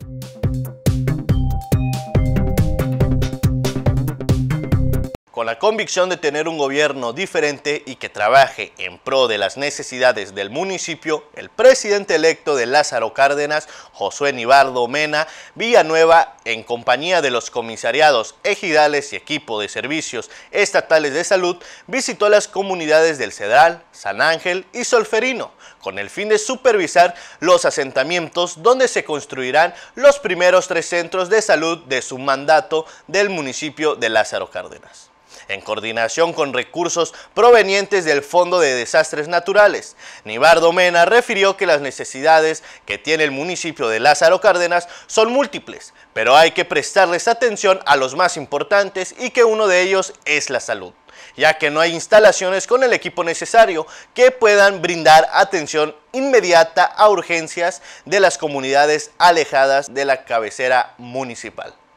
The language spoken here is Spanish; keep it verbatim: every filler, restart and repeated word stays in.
Con la convicción de tener un gobierno diferente y que trabaje en pro de las necesidades del municipio, el presidente electo de Lázaro Cárdenas, Josué Nivardo Mena Villanueva, en compañía de los comisariados ejidales y equipo de servicios estatales de salud, visitó las comunidades del Cedral, San Ángel y Solferino, con el fin de supervisar los asentamientos donde se construirán los primeros tres centros de salud de su mandato del municipio de Lázaro Cárdenas, en coordinación con recursos provenientes del Fondo de Desastres Naturales. Nivardo Mena refirió que las necesidades que tiene el municipio de Lázaro Cárdenas son múltiples, pero hay que prestarles atención a los más importantes y que uno de ellos es la salud, ya que no hay instalaciones con el equipo necesario que puedan brindar atención inmediata a urgencias de las comunidades alejadas de la cabecera municipal.